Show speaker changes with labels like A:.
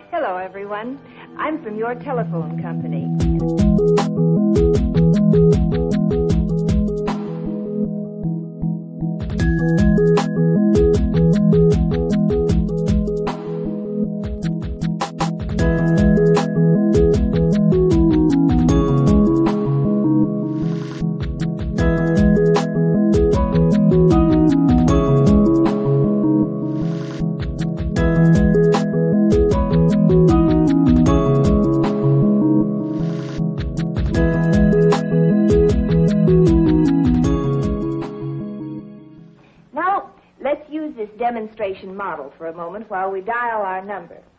A: Hello, everyone. I'm from your telephone company. Demonstration model for a moment while we dial our number.